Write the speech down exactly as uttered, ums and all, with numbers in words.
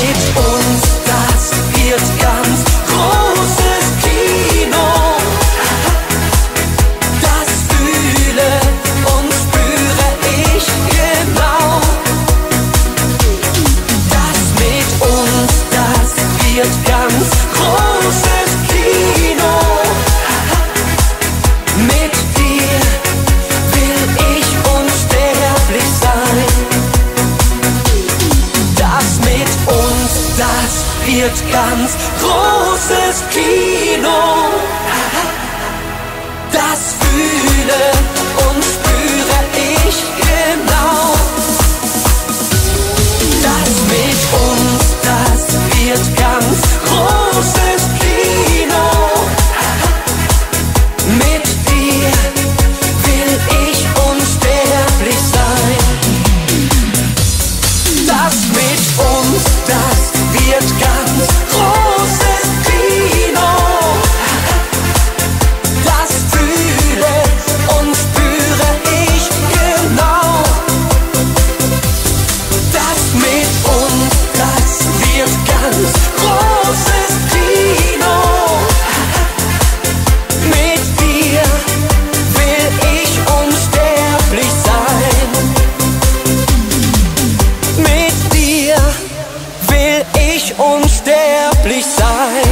mit uns, das wird ganz großes Kino. Das fühle und spüre ich genau. Das mit uns, das wird ganz großes Kino. Mit dir will ich unsterblich sein. Das mit uns, das wird ganz großes Kino. Das fühle und spüre ich genau. Das mit uns, das wird ganz großes Kino. Mit dir will ich unsterblich sein. Das mit uns, das wird ganz großes Kino. Das fühle und spüre ich genau. Das mit uns, das wird ganz großes Kino. Mit dir will ich unsterblich sein. Mit dir will ich unsterblich sein.